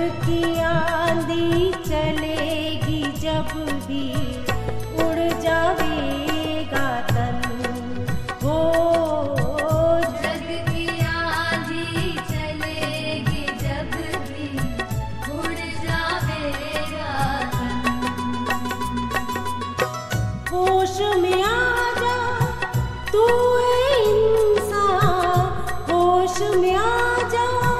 की आंधी चलेगी जब भी उड़ जाएगा तन हो। जग की आंधी चलेगी जब भी उड़ जाएगा तन। होश में आ जा तू है इंसान, होश में आ जा।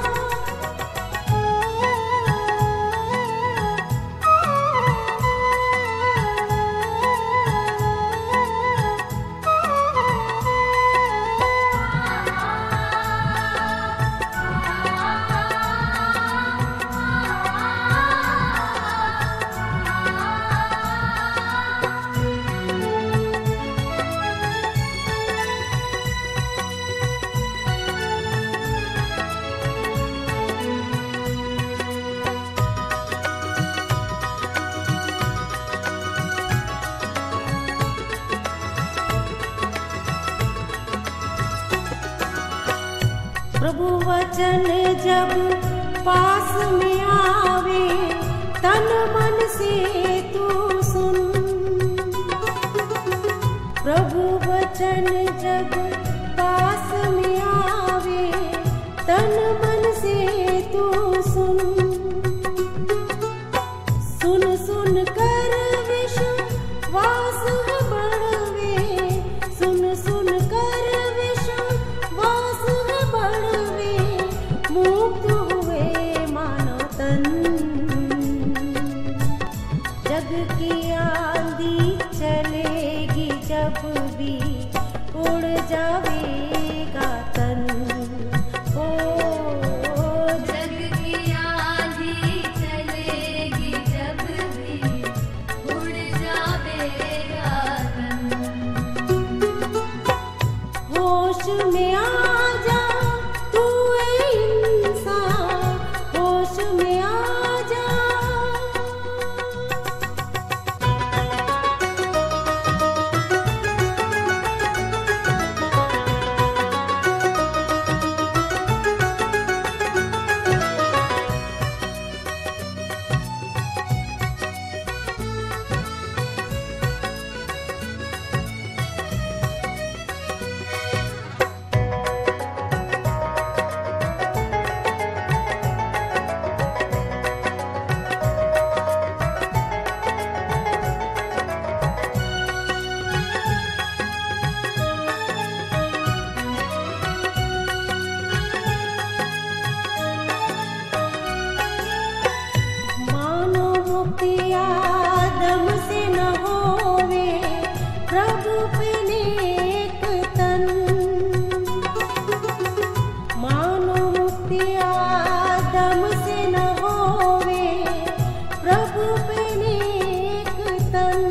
प्रभु वचन जब पास में आवे तन मन से तू सुन। प्रभु वचन जब पास में आवे तन मन से तू सुन। सुन सुन कर विश्वास बढ़वे, सुन सुन कर विश्वास बढ़वे, मुक्त हुए मानो तन। जग की आंधी चलेगी जब भी उड़ जाएगा तन हो। जग की आंधी चलेगी जब भी उड़ जाएगा तन। होश में आ जा तू है इंसान, होश में आ जा। आदम से न होवे प्रभु पे नेक तन। मानो मुक्ति आदम से न होवे प्रभु पे नेक तन।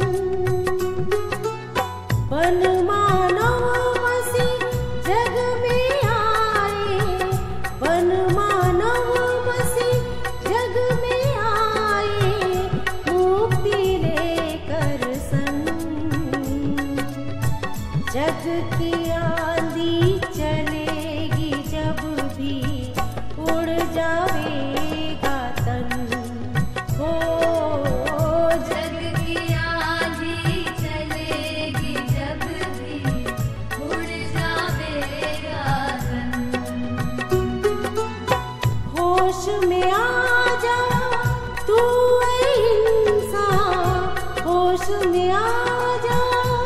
बन मानव मसीह जग में आए, बन मानव मसीह जग में आए, जग की आंधी चलेगी जब भी उड़ जाएगा तन हो। जग की आंधी चलेगी जब भी उड़ जाएगा तन। होश में आ जा तू है इंसान, होश में आ जा।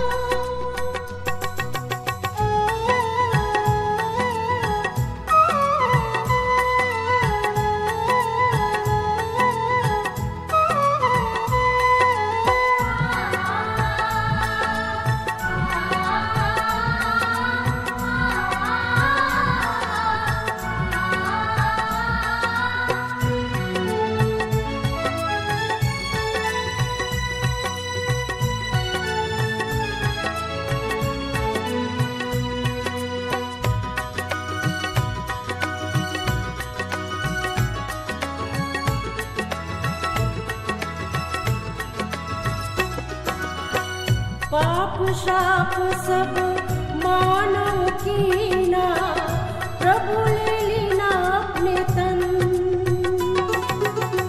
पाप शाप सब मानव कीना प्रभु ले लेना अपने तन।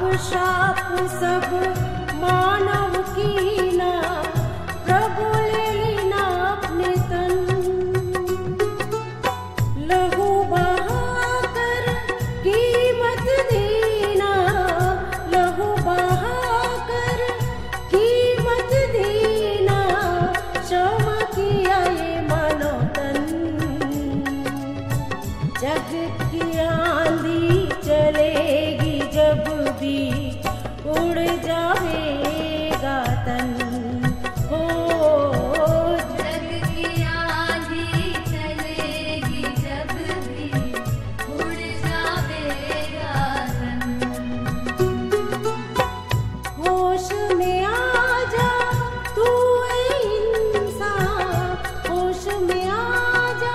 शाप सब मानव कीना, प्रभु ले लेना अपने तन। लहू बहाकर कीमत देना, लहू बहाकर कीमत देना, क्षमा किया ये मानव तन। जग की आंधी चलेगी जब भी, उड़ जाएगा तन। हो जग की आंधी चलेगी जब भी, उड़ जाएगा तन। होश में आ जा तू इंसान, होश में आ जा।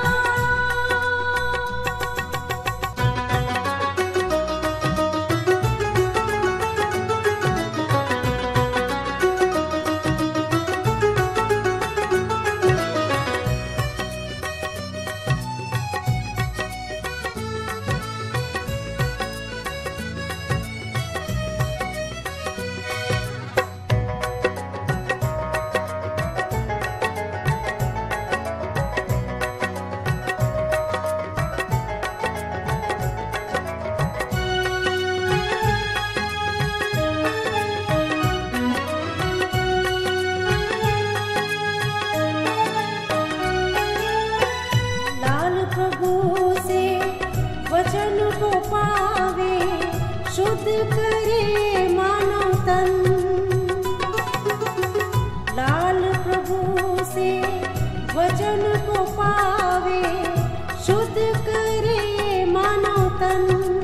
प्रभु से वचन को पावे, शुद्ध करे मानव तन। लाल प्रभु से वचन को पावे, शुद्ध करे मानव तन।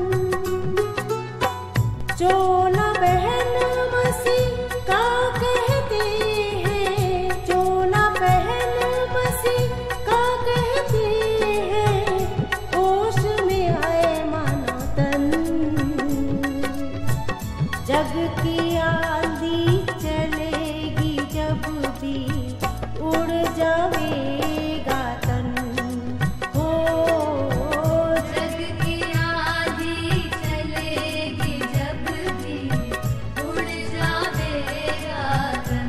चोला बहन मसीह का कहते हैं, चोला बहन मसीह का कहते हैं, होश में आए मानव तन। जग की आंधी चलेगी जब भी, उड़ जाएगा तन। हो जग की आंधी चलेगी जब भी, उड़ जाएगा तन।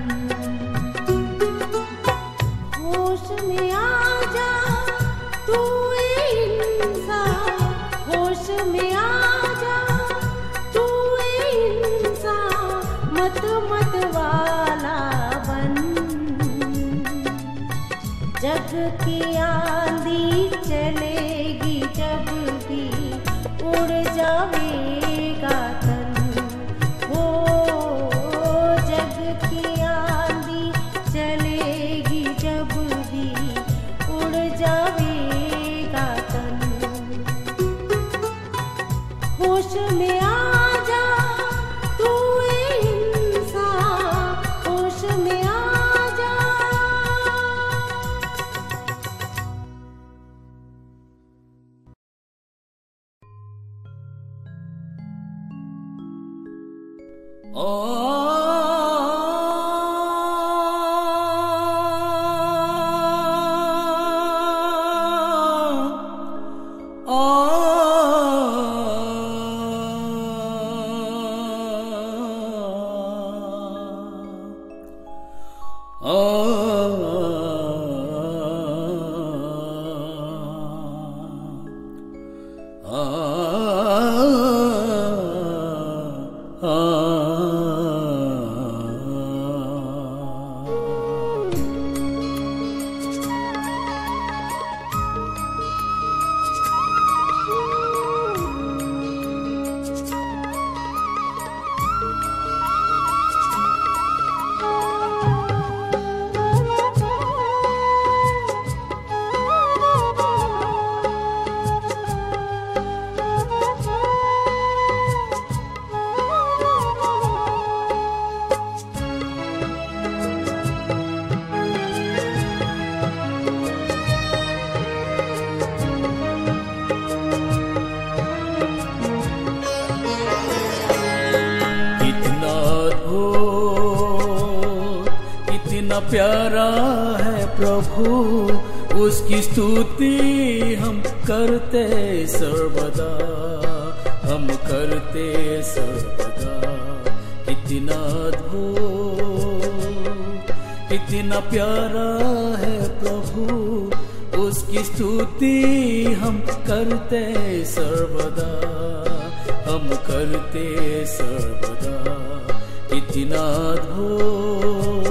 होश में आ जा तू इंसान, होश में आ जा तू इंसान, मत मत वाला बन। जग की आंधी चलेगी जब भी, उड़ जाएगा तन। हो जग की आंधी चलेगी जब भी, उड़ जाएगा तन। होश में आ जा तू इंसान, होश में आ जा। कितना प्यारा है प्रभु, उसकी स्तुति हम करते सर्वदा। हम करते सर्वदा। कितना अद्भुत, कितना प्यारा है प्रभु, उसकी स्तुति हम करते सर्वदा, हम करते सर्वदा। कितना अद्भुत।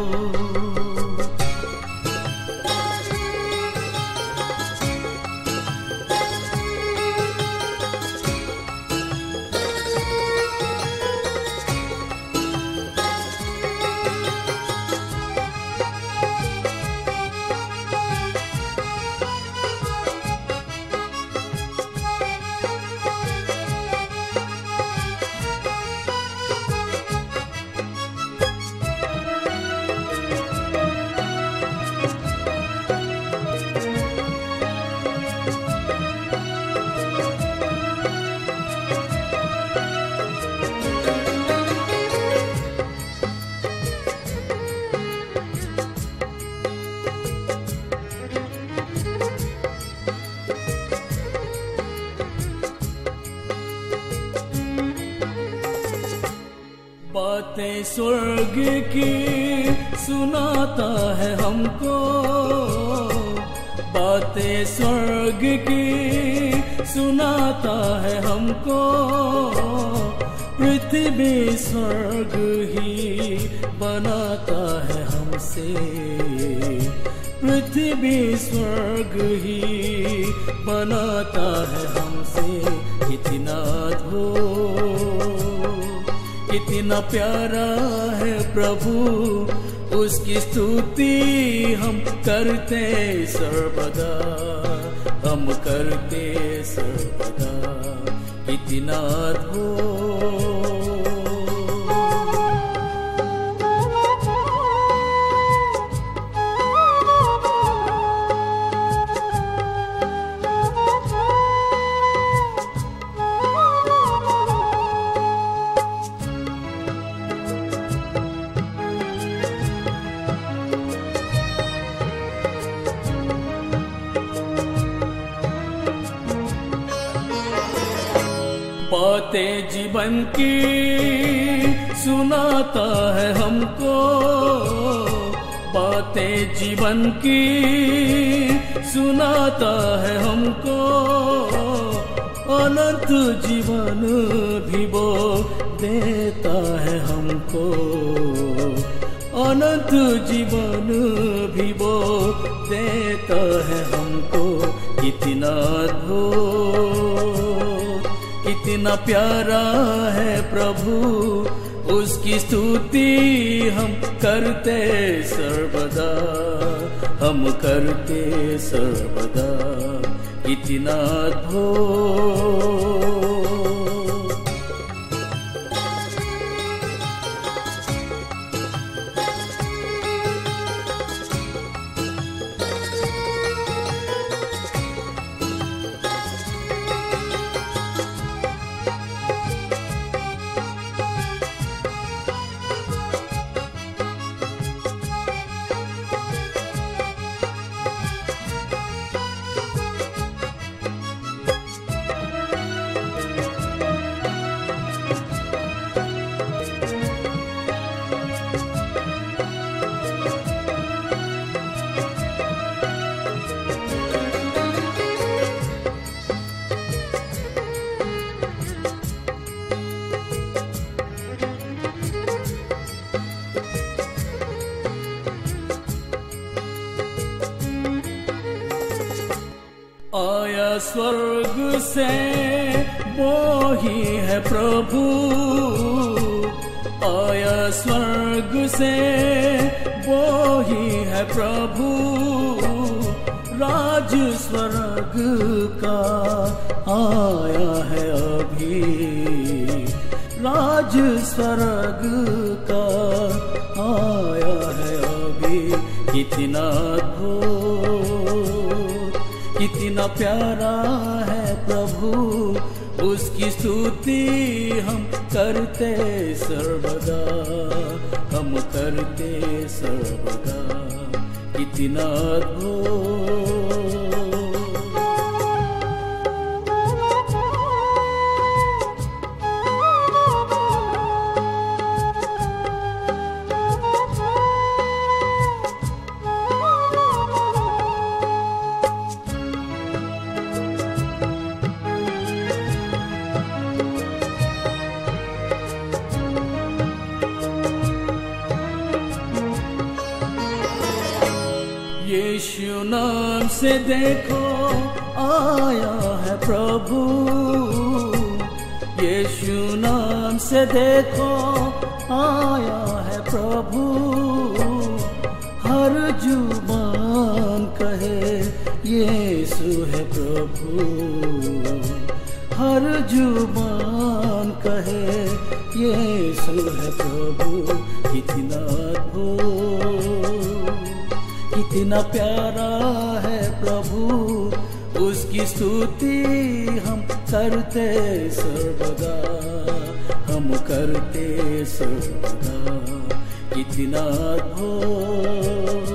बातें स्वर्ग की सुनाता है हमको, बातें स्वर्ग की सुनाता है हमको। पृथ्वी स्वर्ग ही बनाता है हमसे, पृथ्वी स्वर्ग ही बनाता है हमसे। कितना अद्भुत, कितना प्यारा है प्रभु, उसकी स्तुति हम करते सर्वदा, हम करते सर्वदा। कितना अद्भुत। बातें जीवन की सुनाता है हमको, बातें जीवन की सुनाता है हमको। अनंत जीवन भी वो देता है हमको, अनंत जीवन भी वो देता है हमको। कितना अद्भुत, कितना प्यारा है प्रभु, उसकी स्तुति हम करते सर्वदा, हम करते सर्वदा। कितना अद्भुत। आया स्वर्ग से वो ही है प्रभु, आया स्वर्ग से वो ही है प्रभु। राज स्वर्ग का आया है अभी, राज स्वर्ग का आया है अभी। कितना अद्भुत, कितना प्यारा है प्रभु, उसकी स्तुति हम करते सर्वदा, हम करते सर्वदा। कितना अद्भुत। यीशु नाम से देखो आया है प्रभु, यीशु नाम से देखो आया है प्रभु। हर जुबान कहे यीशु है प्रभु, हर जुबान कहे यीशु है प्रभु। कितना अद्भुत, कितना प्यारा है प्रभु, उसकी स्तुति हम करते सर्वदा, हम करते सर्वदा। कितना अद्भुत।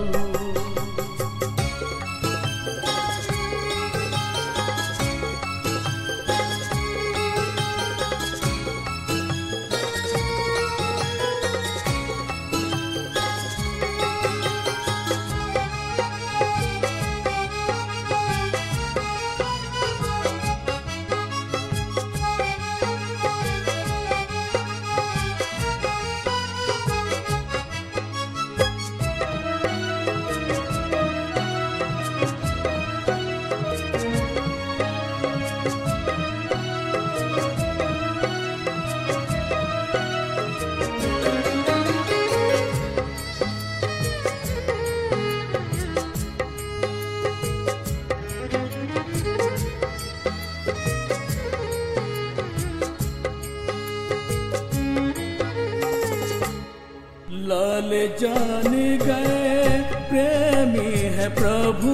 लाल जान गए प्रेमी है प्रभु,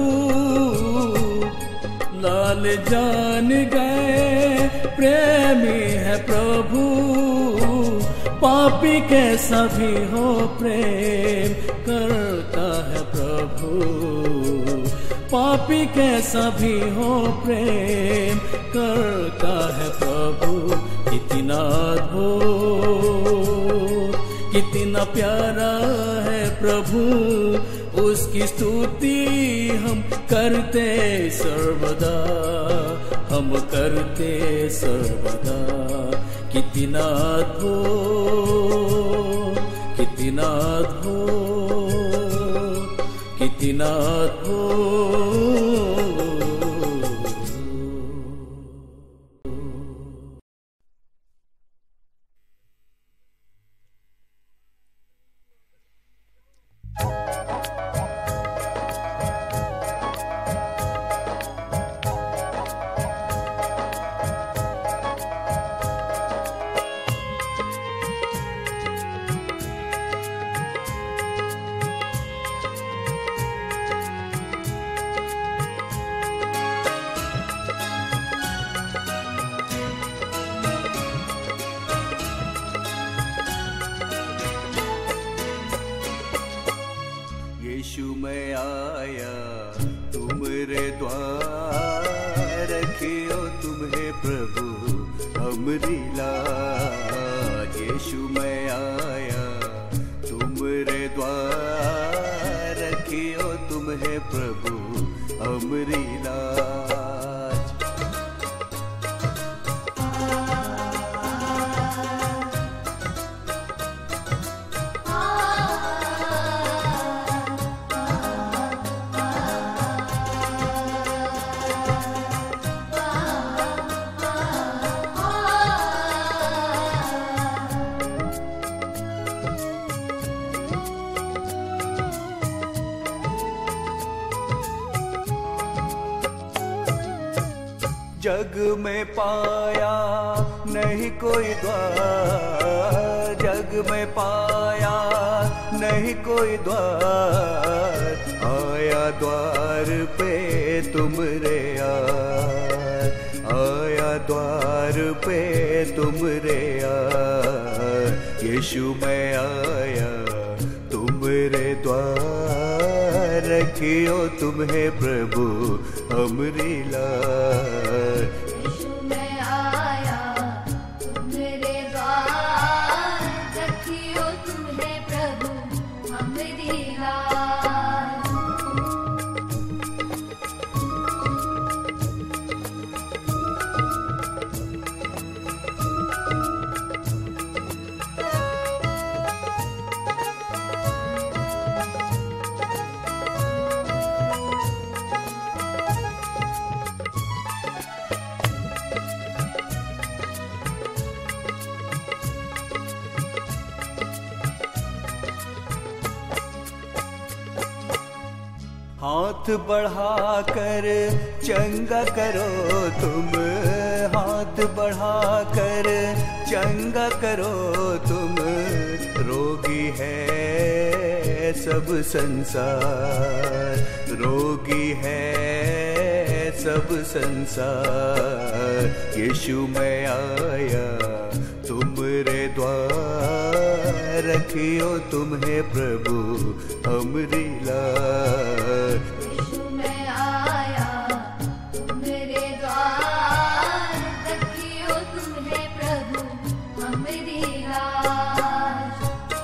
लाल जान गए प्रेमी है प्रभु। पापी कैसा भी हो प्रेम करता है प्रभु, पापी कैसा भी हो प्रेम करता है प्रभु। कितना अद्भुत, कितना प्यारा है प्रभु, उसकी स्तुति हम करते सर्वदा, हम करते सर्वदा। कितना अद्भुत, कितना अद्भुत, कितना अद्भुत। यीशु मैं आया तुम्हारे द्वार, रखियो तुम्हें प्रभु हमरी लाज। यीशु मैं आया तुम्हारे द्वार, रखियो तुम्हें प्रभु हमरी लाज। जग में पाया नहीं कोई द्वार, जग में पाया नहीं कोई द्वार। आया द्वार पे तुमरे यार, आया द्वार पे तुमरे यार। यीशु मैं आया तुमरे द्वार, रखियो तुम्हें प्रभु हमरी लाज। यीशु मैं आया तुम्हारे द्वार, रखियो तुम्हें प्रभु हमरी लाज। हाथ बढ़ाकर चंगा करो तुम, हाथ बढ़ाकर चंगा करो तुम। रोगी है सब संसार, रोगी है सब संसार। यीशु मैं आया तुमरे द्वार, रखियो तुम्हें प्रभु हमरी लाज। यीशु मैं आया तुमरे द्वार, रखियो तुम्हें प्रभु हमरी लाज।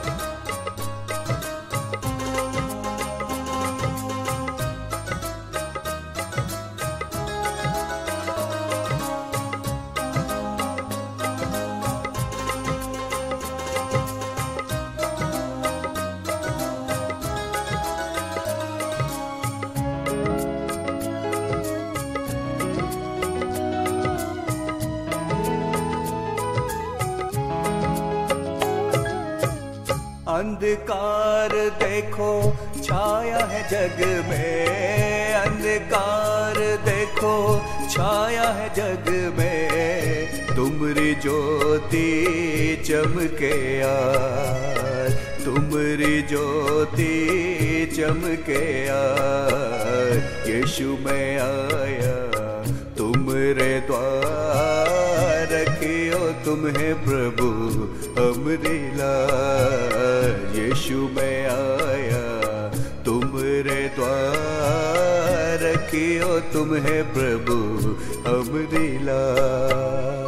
अंधकार देखो छाया है जग में, अंधकार देखो छाया है जग में। तुमरी ज्योति चमके आज, तुमरी ज्योति चमके आज। यीशु मैं आया तुमरे द्वार, रखियो तुम्हें प्रभु हमरी लाज। यीशु मैं आया तुमरे द्वार, रखियो तुम्हें प्रभु हमरी लाज।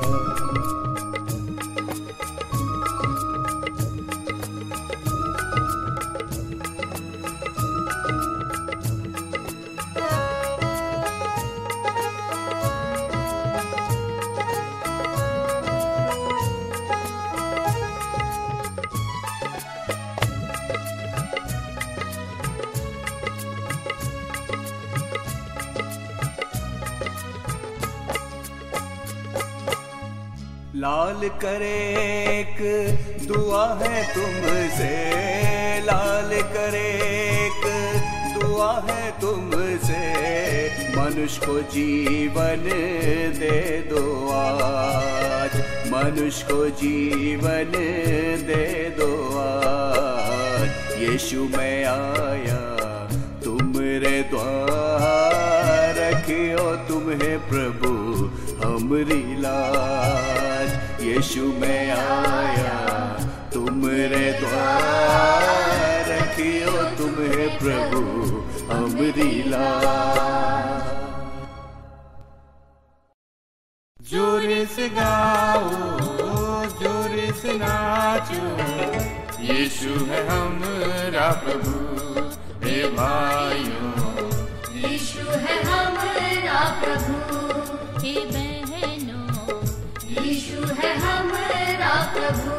लाल करे एक दुआ है तुमसे, लाल करे एक दुआ है तुमसे। मनुष्य को जीवन दे दो आज, मनुष्य को जीवन दे दो आज। यीशु मैं आया तुमरे द्वार, रखियो तुम्हें प्रभु हमरी लाज। यीशु मैं आया तुमरे द्वार, रखियो तुम्हें प्रभु हमरी लाज। जोर से गाओ, जोर से नाचो, यीशु है हमारा प्रभु। हे भाइयों, यीशु है हमारा प्रभु। हे बहनों, यीशु है हमारा प्रभु।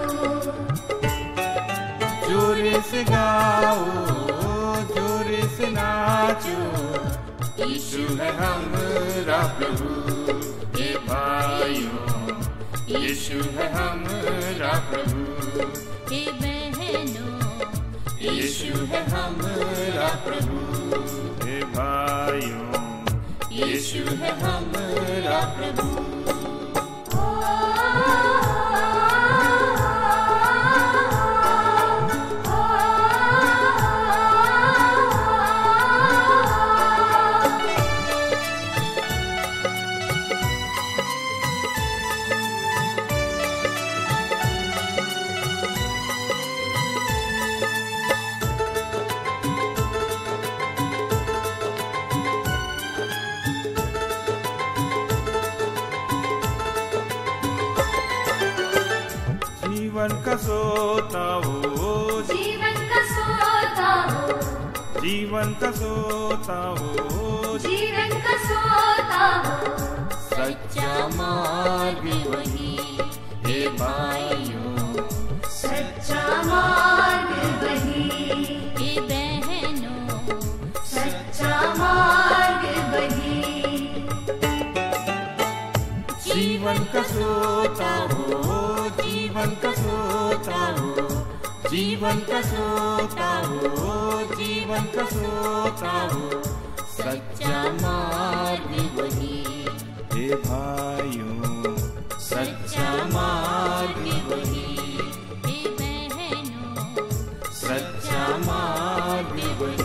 जोर से गाओ, जोर से नाचो, यीशु है हमारा प्रभु। हे भाइयों, यीशु है हमारा प्रभु। हे बहनों, यीशु है हमारा प्रभु। हे भाइयों, यीशु है हमारा प्रभु। जीवन का सोता हो, जीवन का सोता हो, जीवन का सोता हो, जीवन का सोता हो। सच्चा मार्ग वही। हे भाइयों, सच्चा मार्ग वही। हे बहनों, सच्चा मार्ग वही। जीवन का सोता हो, जीवन का सोता हो, जीवन का सोता हो, जीवन का सोता हो। सच्चा मार्ग वही। हे भाइयों, सच्चा मार्ग वही। हे बहनों, सच्चा मार्ग वही।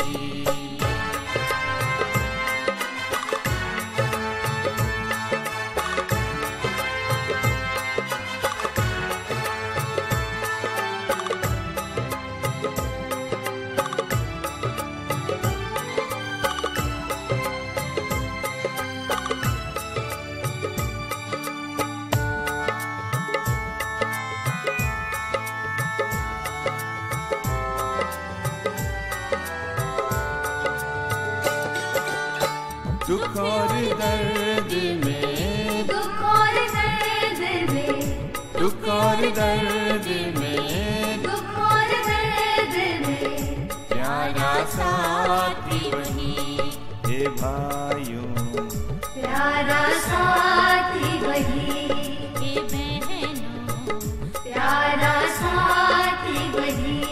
दुख और दर्द में, दुख और दर्द में, दुख और दर्द में, दुख और दर्द में, प्यारा साथी वही। हे भाइयों, प्यारा साथी वही। हे बहनों, प्यारा साथी वही।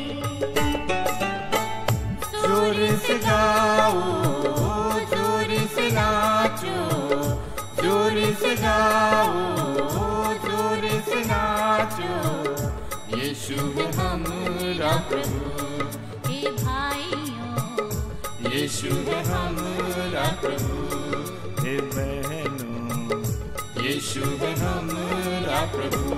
जोर से गाओ, जोर से नाचो, जोर से गाओ, जोर से नाचो, यीशु है हमारा प्रभु। हे भाइयों, यीशु है हमारा प्रभु। हे बहनों, यीशु है हमारा प्रभु।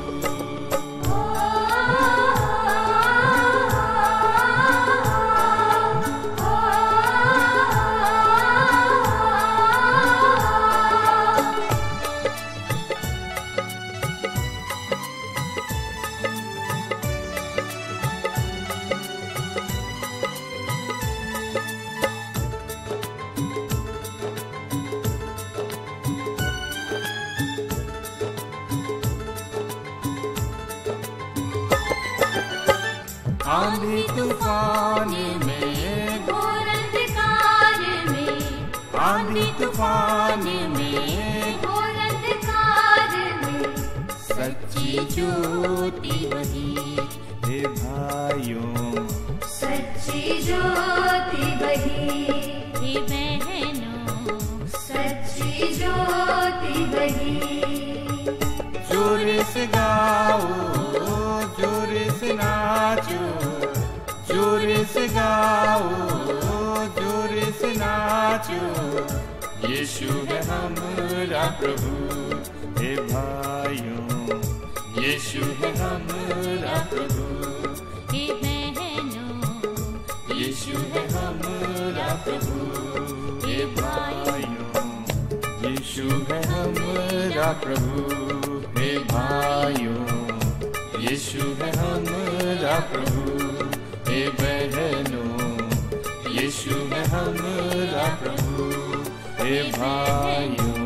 आंधी तूफान में, घोर अंधकार में, आंधी तूफान में, घोर अंधकार में, सच्ची ज्योति वही। हे भाइयों, सच्ची ज्योति वही। हे बहनों, सच्ची ज्योति वही। जोर से गाओ, जोर से नाचो, जोर से गाओ, जोर से नाचो, यीशु है हमारा प्रभु। हे भाइयों, यीशु है हमारा प्रभु। हे बहनों, यीशु है हमारा प्रभु। हे भाइयों, यीशु है हमारा प्रभु। हे भाइयों, यीशु है हमारा प्रभु। हे बहनों, यीशु है हमारा प्रभु। हे भाइयों,